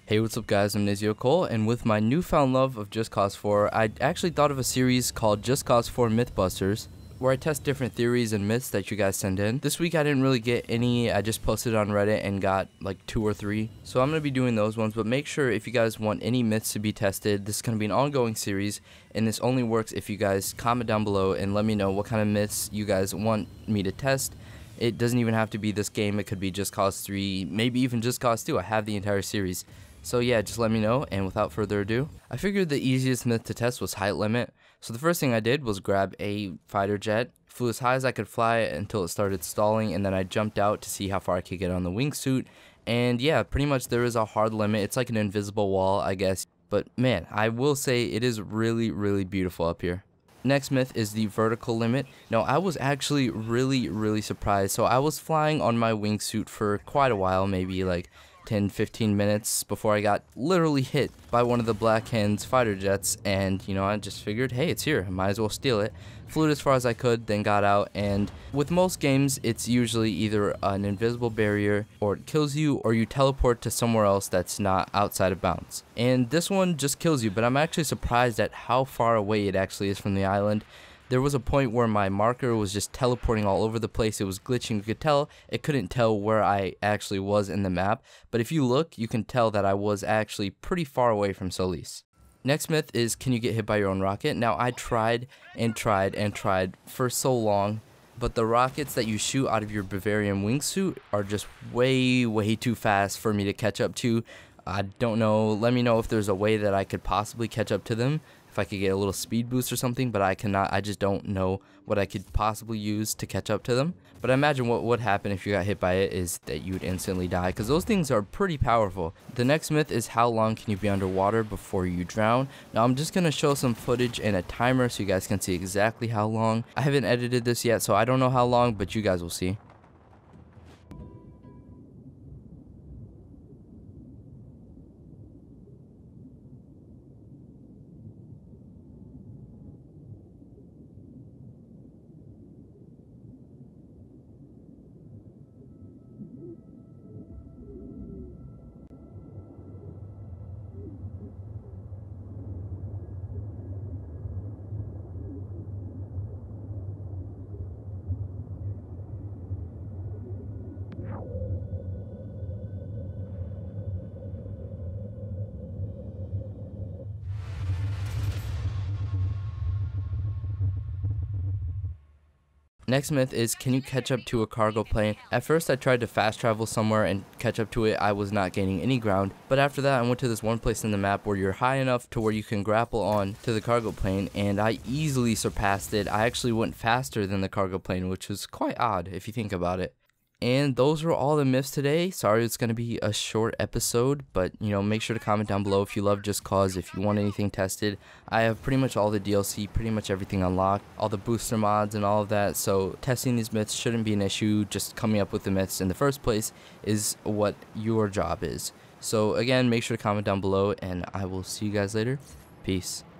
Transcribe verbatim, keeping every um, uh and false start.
Hey, what's up guys, I'm Nizio Cole, and with my newfound love of Just Cause four, I actually thought of a series called Just Cause four Mythbusters, where I test different theories and myths that you guys send in. This week I didn't really get any, I just posted on Reddit and got like two or three, so I'm going to be doing those ones, but make sure if you guys want any myths to be tested, this is going to be an ongoing series, and this only works if you guys comment down below and let me know what kind of myths you guys want me to test. It doesn't even have to be this game, it could be Just Cause three, maybe even Just Cause two, I have the entire series. So yeah, just let me know, and without further ado, I figured the easiest myth to test was height limit. So the first thing I did was grab a fighter jet, flew as high as I could fly until it started stalling, and then I jumped out to see how far I could get on the wingsuit. And yeah, pretty much there is a hard limit. It's like an invisible wall, I guess. But man, I will say it is really, really beautiful up here. Next myth is the vertical limit. Now, I was actually really, really surprised. So I was flying on my wingsuit for quite a while, maybe like ten fifteen minutes before I got literally hit by one of the Black Hand's fighter jets, and you know, I just figured, hey, it's here, I might as well steal it. Flew it as far as I could, then got out, and with most games it's usually either an invisible barrier, or it kills you, or you teleport to somewhere else that's not outside of bounds. And this one just kills you, but I'm actually surprised at how far away it actually is from the island. There was a point where my marker was just teleporting all over the place. It was glitching. You could tell it couldn't tell where I actually was in the map. But if you look, you can tell that I was actually pretty far away from Solis. Next myth is, can you get hit by your own rocket? Now, I tried and tried and tried for so long, but the rockets that you shoot out of your Bavarian wingsuit are just way, way too fast for me to catch up to. I don't know. Let me know if there's a way that I could possibly catch up to them. If I could get a little speed boost or something, but I cannot. I just don't know what I could possibly use to catch up to them. But I imagine what would happen if you got hit by it is that you would instantly die, because those things are pretty powerful. The next myth is, how long can you be underwater before you drown? Now, I'm just going to show some footage and a timer so you guys can see exactly how long. I haven't edited this yet, so I don't know how long, but you guys will see. Next myth is, can you catch up to a cargo plane? At first I tried to fast travel somewhere and catch up to it. I was not gaining any ground, but after that I went to this one place in the map where you're high enough to where you can grapple on to the cargo plane, and I easily surpassed it. I actually went faster than the cargo plane, which was quite odd if you think about it. And those are all the myths today. Sorry it's going to be a short episode, but you know, make sure to comment down below if you love Just Cause, if you want anything tested. I have pretty much all the D L C, pretty much everything unlocked, all the booster mods and all of that, so testing these myths shouldn't be an issue. Just coming up with the myths in the first place is what your job is. So again, make sure to comment down below, and I will see you guys later. Peace.